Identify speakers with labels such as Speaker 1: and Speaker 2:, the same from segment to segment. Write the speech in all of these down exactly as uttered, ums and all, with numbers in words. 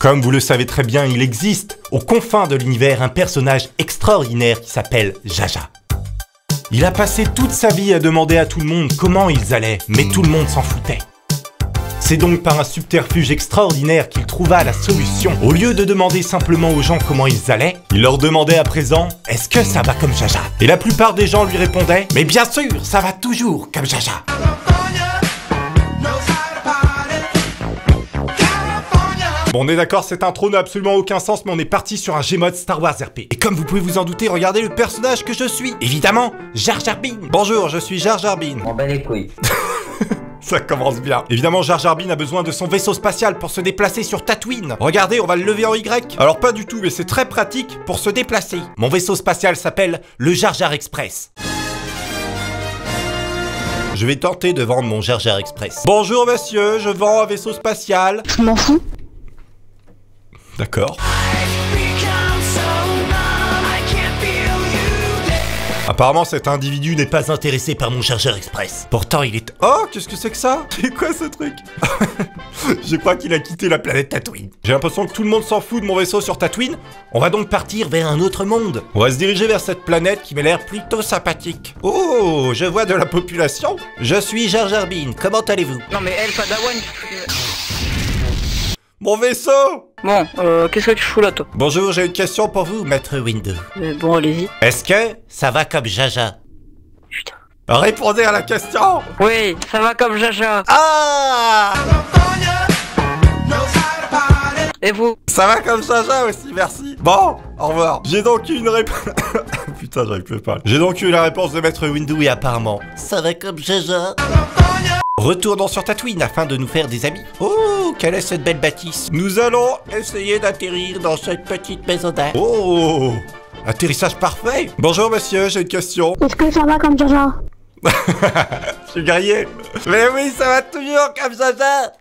Speaker 1: Comme vous le savez très bien, il existe, aux confins de l'univers, un personnage extraordinaire qui s'appelle Jaja. Il a passé toute sa vie à demander à tout le monde comment ils allaient, mais tout le monde s'en foutait. C'est donc par un subterfuge extraordinaire qu'il trouva la solution. Au lieu de demander simplement aux gens comment ils allaient, il leur demandait à présent « Est-ce que ça va comme Jaja ?» Et la plupart des gens lui répondaient « Mais bien sûr, ça va toujours comme Jaja !» Bon, on est d'accord, cette intro n'a absolument aucun sens, mais on est parti sur un Gmod Star Wars R P. Et comme vous pouvez vous en douter, regardez le personnage que je suis. Évidemment, Jar Jar Binks. Bonjour, je suis Jar Jar Binks.
Speaker 2: On bat les couilles.
Speaker 1: Ça commence bien. Évidemment, Jar Jar Binks a besoin de son vaisseau spatial pour se déplacer sur Tatooine. Regardez, on va le lever en Y. Alors pas du tout, mais c'est très pratique pour se déplacer. Mon vaisseau spatial s'appelle le Jar Jar Express. Je vais tenter de vendre mon Jar Jar Express. Bonjour monsieur, je vends un vaisseau spatial.
Speaker 3: Je m'en fous.
Speaker 1: D'accord. Apparemment, cet individu n'est pas intéressé par mon Jar Jar Express. Pourtant, il est... Oh, qu'est-ce que c'est que ça? C'est quoi ce truc? Je crois qu'il a quitté la planète Tatooine. J'ai l'impression que tout le monde s'en fout de mon vaisseau sur Tatooine. On va donc partir vers un autre monde. On va se diriger vers cette planète qui m'a l'air plutôt sympathique. Oh, je vois de la population. Je suis Jar Jar Binks. Comment allez-vous?
Speaker 3: Non mais elle, Padawan.
Speaker 1: Mon vaisseau!
Speaker 3: Bon, euh, qu'est-ce que tu fous là, toi?
Speaker 1: Bonjour, j'ai une question pour vous, maître Windu.
Speaker 3: euh, Bon, allez-y.
Speaker 1: Est-ce que ça va comme Jaja?
Speaker 3: Putain.
Speaker 1: Répondez à la question!
Speaker 3: Oui, ça va comme Jaja.
Speaker 1: Ah!
Speaker 3: Et vous?
Speaker 1: Ça va comme Jaja aussi, merci. Bon, au revoir. J'ai donc eu une réponse... Putain, j'arrive plus à parler. J'ai donc eu la réponse de maître Windu et apparemment... Ça va comme Jaja. Retournons sur Tatooine afin de nous faire des amis. Oh, quelle est cette belle bâtisse? Nous allons essayer d'atterrir dans cette petite maison d'air. Oh, atterrissage parfait. Bonjour monsieur, j'ai une question.
Speaker 4: Est-ce que ça va comme Jaja?
Speaker 1: Je suis grillé. Mais oui, ça va toujours comme Jaja.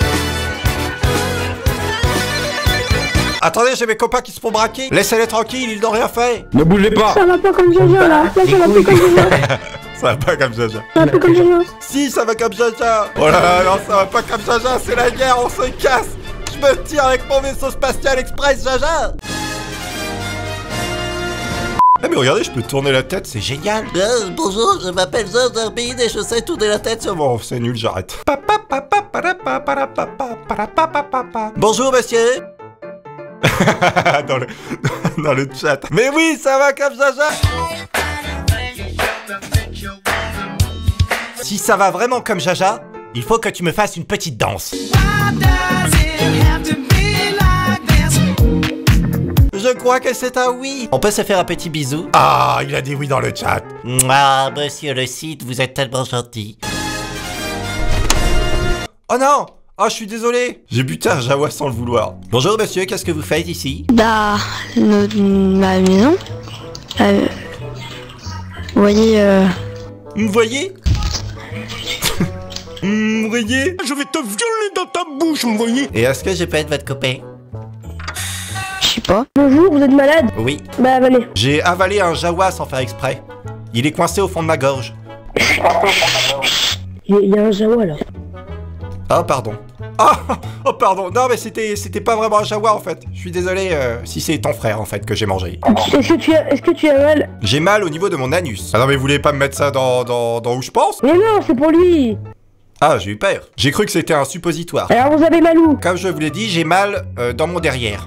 Speaker 1: Attendez, j'ai mes copains qui se font braquer. Laissez-les tranquilles, ils n'ont rien fait.
Speaker 5: Ne bougez pas.
Speaker 4: Ça va pas comme Jaja là. Là, ça va pas comme Jaja.
Speaker 1: Ça va pas comme Jaja.
Speaker 4: Ça va pas comme Jaja.
Speaker 1: Si, ça va comme Jaja. Oh là là, non, ça va pas comme Jaja, c'est la guerre, on se casse. Je me tire avec mon vaisseau spatial express, Jaja. Ah mais regardez, je peux tourner la tête, c'est génial.
Speaker 6: Euh, bonjour, je m'appelle Jar Jar Binks et je sais tourner la tête sur mon...
Speaker 1: Bon, c'est nul, j'arrête. Bonjour, monsieur. dans, le... dans le chat. Mais oui, ça va comme Jaja. Si ça va vraiment comme Jaja, il faut que tu me fasses une petite danse. Je crois que c'est un oui. On peut se faire un petit bisou? Ah, il a dit oui dans le chat.
Speaker 6: Ah, monsieur le site, vous êtes tellement gentil.
Speaker 1: Oh non! Oh, je suis désolé. J'ai buté un Jawa sans le vouloir. Bonjour monsieur, qu'est-ce que vous faites ici?
Speaker 4: Bah, notre, ma maison. Euh, vous voyez, euh...
Speaker 1: Vous voyez? Vous voyez?
Speaker 5: Je vais te violer dans ta bouche, vous voyez.
Speaker 6: Et est-ce que je peux être votre copain?
Speaker 4: je sais pas. Bonjour, vous êtes malade?
Speaker 1: Oui.
Speaker 4: Bah, venez.
Speaker 1: J'ai avalé un Jawa sans faire exprès. Il est coincé au fond de ma gorge.
Speaker 4: Il y a un Jawa là.
Speaker 1: Ah, pardon. Ah, oh, pardon. Non, mais c'était c'était pas vraiment un Jawa, en fait. Je suis désolé euh, si c'est ton frère, en fait, que j'ai mangé.
Speaker 4: Est-ce que tu as, est-ce que tu as mal?
Speaker 1: J'ai mal au niveau de mon anus. Ah non, mais vous voulez pas me mettre ça dans, dans, dans où je pense?
Speaker 4: Mais non, c'est pour lui.
Speaker 1: Ah, j'ai eu peur. J'ai cru que c'était un suppositoire.
Speaker 4: Alors vous avez mal où?
Speaker 1: Comme je vous l'ai dit, j'ai mal euh, dans mon derrière.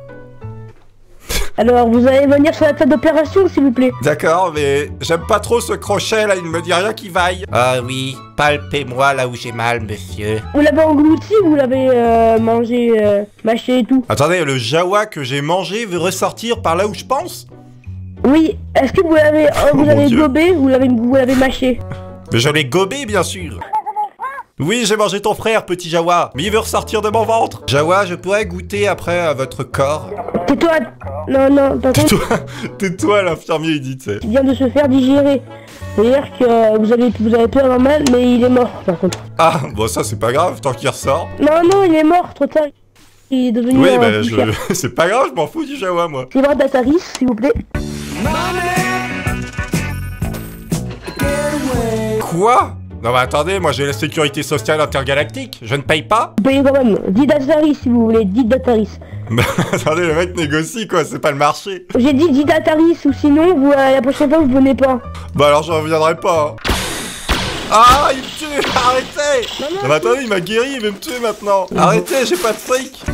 Speaker 4: Alors vous allez venir sur la table d'opération, s'il vous plaît.
Speaker 1: D'accord, mais j'aime pas trop ce crochet, là, il me dit rien qui vaille.
Speaker 6: Ah oui, palpez-moi là où j'ai mal, monsieur.
Speaker 4: Vous l'avez englouti ou vous l'avez euh, mangé, euh, mâché et tout?
Speaker 1: Attendez, le Jawa que j'ai mangé veut ressortir par là où je pense?
Speaker 4: Oui, est-ce que vous l'avez euh, vous
Speaker 1: Oh, mon
Speaker 4: l'avez
Speaker 1: Dieu.
Speaker 4: gobé ou vous l'avez vous l'avez mâché?
Speaker 1: Mais je l'ai gobé, bien sûr. Oui, j'ai mangé ton frère, petit Jawa, mais il veut ressortir de mon ventre. Jawa, je pourrais goûter après à votre corps.
Speaker 4: Tais-toi. Non, non, par contre,
Speaker 1: Tais-toi, tais-toi, l'infirmier, il dit, tu sais.
Speaker 4: il vient de se faire digérer. C'est-à-dire que euh, vous avez vous avez pu avoir mal, mais il est mort, par contre.
Speaker 1: Ah, bon, ça, c'est pas grave, tant qu'il ressort.
Speaker 4: Non, non, il est mort, trop tard. Il est devenu
Speaker 1: Oui,
Speaker 4: un
Speaker 1: bah,
Speaker 4: poussière.
Speaker 1: je... c'est pas grave, je m'en fous du Jawa, moi.
Speaker 4: C'est vrai d'Ataris, s'il vous plaît.
Speaker 1: Quoi? Non mais attendez, moi j'ai la sécurité sociale intergalactique, je ne paye pas.
Speaker 4: Vous payez quand même. Dites Ataris si vous voulez, dites Ataris.
Speaker 1: Bah attendez, le mec négocie quoi, c'est pas le marché.
Speaker 4: J'ai dit dites Ataris ou sinon, vous, euh, la prochaine fois, vous venez pas.
Speaker 1: Bah alors je reviendrai pas. Hein. Ah, il me tue, arrêtez.
Speaker 4: Non, non,
Speaker 1: Non mais attendez, il m'a guéri, il veut me tuer maintenant. Arrêtez, j'ai pas de fric.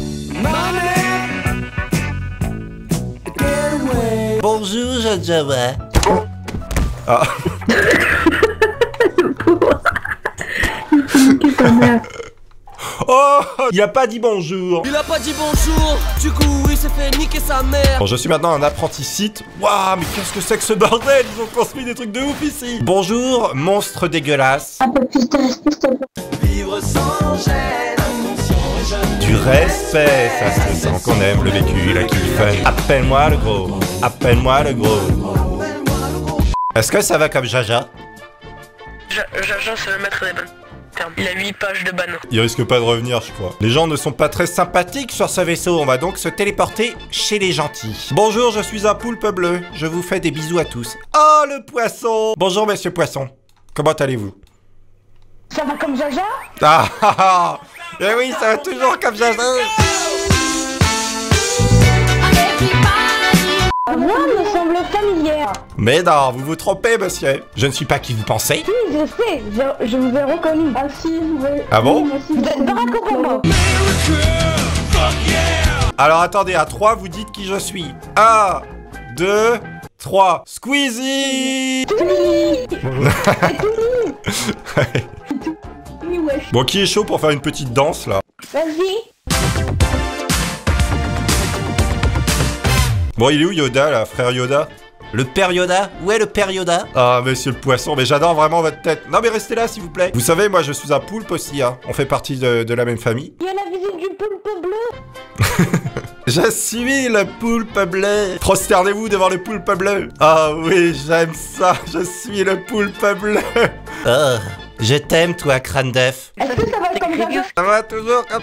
Speaker 6: Bonjour, jeune Java.
Speaker 1: Ah. Oh, il a pas dit bonjour.
Speaker 2: Il a pas dit bonjour, du coup il s'est fait niquer sa mère.
Speaker 1: Bon, je suis maintenant un apprenti site. Waouh, mais qu'est-ce que c'est que ce bordel? Ils ont construit des trucs de ouf ici. Bonjour, monstre dégueulasse.
Speaker 4: Un peu plus de respect, s'il te plaît.
Speaker 2: Vivre sans gêne,
Speaker 1: Du respect, ça se sent qu'on aime le vécu, la kiff. Appelle-moi le gros, appelle-moi le gros. Est-ce que ça va comme Jaja?
Speaker 3: Jaja, c'est le maître des bannes. Il a huit pages de bannes.
Speaker 1: Il risque pas de revenir, je crois. Les gens ne sont pas très sympathiques sur ce vaisseau. On va donc se téléporter chez les gentils. Bonjour, je suis un poulpe bleu. Je vous fais des bisous à tous. Oh, le poisson! Bonjour, monsieur poisson. Comment allez-vous?
Speaker 4: Ça va comme Jaja?
Speaker 1: Ah, ah, ah. Eh oui, ça va toujours comme Jaja.
Speaker 4: La voix me semble familière.
Speaker 1: Mais non, vous vous trompez, monsieur. Je ne suis pas qui vous pensez.
Speaker 4: Si, je sais, je, je vous ai reconnu. Ah si, oui.
Speaker 1: Ah bon?
Speaker 4: Vous êtes Barack Obama.
Speaker 1: Alors attendez, à trois, vous dites qui je suis. un, deux, trois. Squeezie! Bon, qui est chaud pour faire une petite danse, là?
Speaker 4: Vas-y.
Speaker 1: Bon, il est où Yoda, là, frère Yoda?
Speaker 6: Le père Yoda? Où est le père Yoda?
Speaker 1: Ah, monsieur le poisson, mais j'adore vraiment votre tête. Non, mais restez là, s'il vous plaît. Vous savez, moi, je suis un poulpe aussi, hein. On fait partie de, de la même famille.
Speaker 4: Il y a la visite du poulpe bleu.
Speaker 1: Je suis le poulpe bleu. Prosternez-vous devant le poulpe bleu. Ah oui, j'aime ça. Je suis le poulpe bleu.
Speaker 6: Oh, je t'aime, toi, crâne d'œuf.
Speaker 4: Est-ce que ça va comme Jaja?
Speaker 1: Ça va toujours comme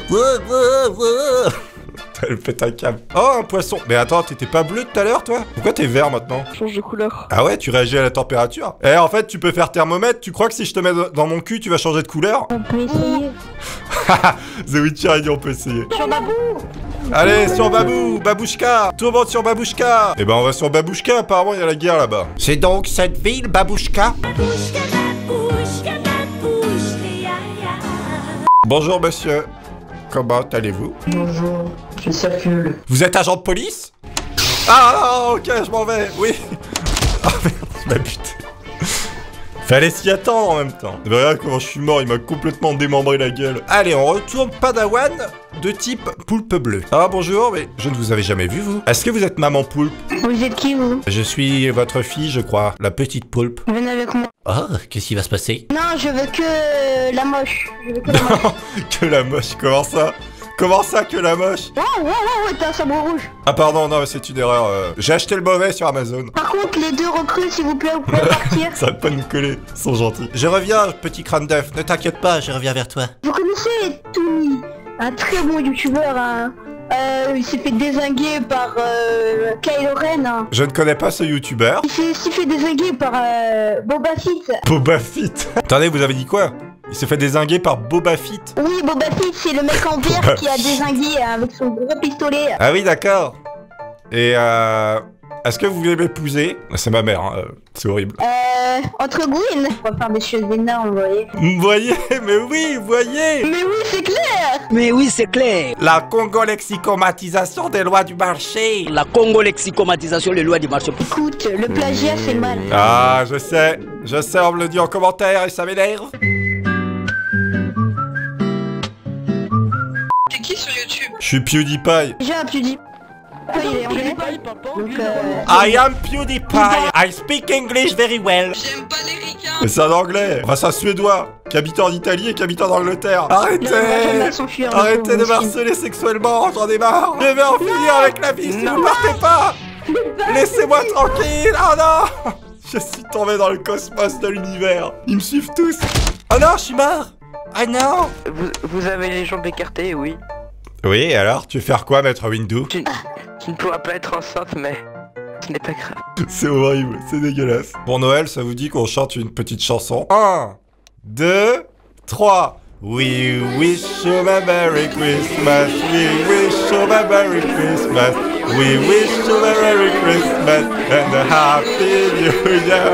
Speaker 1: Elle pète un câble. Oh, un poisson. Mais attends, t'étais pas bleu tout à l'heure, toi? Pourquoi t'es vert maintenant?
Speaker 3: Change de couleur.
Speaker 1: Ah ouais, tu réagis à la température. Eh, en fait, tu peux faire thermomètre. Tu crois que si je te mets dans mon cul, tu vas changer de couleur?
Speaker 4: On peut essayer.
Speaker 1: The Witcher a dit on peut essayer.
Speaker 4: Sur Babou.
Speaker 1: Allez, sur Babou, Babouchka. Tout le monde sur Babouchka. Eh ben, on va sur Babouchka. Apparemment, il y a la guerre là-bas. C'est donc cette ville, Babouchka? Bonjour, monsieur. Comment allez-vous?
Speaker 7: Bonjour, je circule.
Speaker 1: Vous êtes agent de police? Ah, ok, je m'en vais, oui. Ah merde, je m'as buté. Fallait s'y attendre en même temps. Regarde comment je suis mort, il m'a complètement démembré la gueule. Allez, on retourne Padawan de type poulpe bleu. Ah bonjour, mais je ne vous avais jamais vu, vous. Est-ce que vous êtes maman poulpe?
Speaker 4: Vous êtes qui, vous?
Speaker 1: Je suis votre fille, je crois, la petite poulpe.
Speaker 4: Venez avec moi.
Speaker 6: Oh, qu'est-ce qui va se passer?
Speaker 4: Non, je veux que la moche. Je veux que la moche.
Speaker 1: Non, que la moche, comment ça? Comment ça que la moche?
Speaker 4: Oh, ouais, ouais, ouais, t'as un sabre rouge.
Speaker 1: Ah pardon, non, c'est une erreur. euh, J'ai acheté le mauvais sur Amazon.
Speaker 4: Par contre, les deux recrues, s'il vous plaît, vous pouvez partir.
Speaker 1: Ça va pas nous coller, ils sont gentils. Je reviens, petit crâne d'œuf, ne t'inquiète pas, je reviens vers toi.
Speaker 4: Vous connaissez Toony, un très bon youtubeur, hein. Euh, il s'est fait dézinguer par euh, Kylo Ren. Hein.
Speaker 1: Je ne connais pas ce youtubeur.
Speaker 4: Il s'est s'est fait dézinguer par euh, Boba Fett.
Speaker 1: Boba Fett. Attendez, vous avez dit quoi? Il s'est fait dézinguer par Boba Fett.
Speaker 4: Oui, Boba Fett, c'est le mec en vert qui a dézingué hein, avec son gros pistolet.
Speaker 1: Ah oui, d'accord. Et euh... Est-ce que vous voulez m'épouser? C'est ma mère, hein. euh, c'est horrible.
Speaker 4: Euh... Entre Gwyn. On va faire des choses énormes, vous voyez.
Speaker 1: Vous voyez? Mais oui, vous voyez?
Speaker 4: Mais oui, c'est clair.
Speaker 2: Mais oui, c'est clair.
Speaker 1: La congo-lexicomatisation des lois du marché.
Speaker 2: La congo-lexicomatisation des lois du marché.
Speaker 4: Écoute, le plagiat, c'est mal.
Speaker 1: Ah, je sais. Je sais, on me le dit en commentaire et ça m'énerve.
Speaker 3: T'es qui sur YouTube?
Speaker 1: Je suis PewDiePie.
Speaker 4: Déjà, tu dis... Il est anglais. Donc, euh...
Speaker 1: I am PewDiePie. I speak English very well.
Speaker 3: J'aime pas les ricains.
Speaker 1: Mais c'est un anglais. Enfin, c'est un suédois. Qui habite en Italie et qui habite en Angleterre. Arrêtez.
Speaker 4: Non, on va jamais s'enfuir,
Speaker 1: Arrêtez de
Speaker 4: monsieur.
Speaker 1: m'harceler sexuellement. J'en ai marre. Je vais en finir avec la vie si vous partez pas. Laissez-moi tranquille. Oh non. Je suis tombé dans le cosmos de l'univers. Ils me suivent tous. Oh non, je suis mort. Ah non.
Speaker 3: Vous, vous avez les jambes écartées, oui.
Speaker 1: Oui, et alors, tu veux faire quoi, maître Windu?
Speaker 3: Tu, tu ne pourras pas être enceinte, mais ce n'est pas grave.
Speaker 1: C'est horrible, c'est dégueulasse. Pour Noël, ça vous dit qu'on chante une petite chanson? un, deux, trois. We wish you a Merry Christmas. We wish you a Merry Christmas. We wish you a Merry Christmas and a Happy New Year.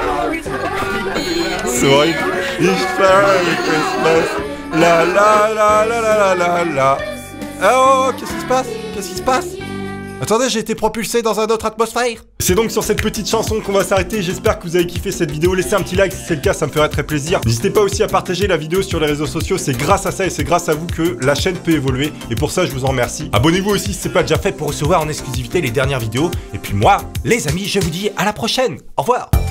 Speaker 1: So I wish for a Merry Christmas. La la la la la la la la. Oh, qu'est-ce qui se passe? Qu'est-ce qui se passe? Attendez, j'ai été propulsé dans une autre atmosphère. C'est donc sur cette petite chanson qu'on va s'arrêter. J'espère que vous avez kiffé cette vidéo. Laissez un petit like si c'est le cas, ça me ferait très plaisir. N'hésitez pas aussi à partager la vidéo sur les réseaux sociaux. C'est grâce à ça et c'est grâce à vous que la chaîne peut évoluer. Et pour ça, je vous en remercie. Abonnez-vous aussi si c'est pas déjà fait pour recevoir en exclusivité les dernières vidéos. Et puis moi, les amis, je vous dis à la prochaine. Au revoir.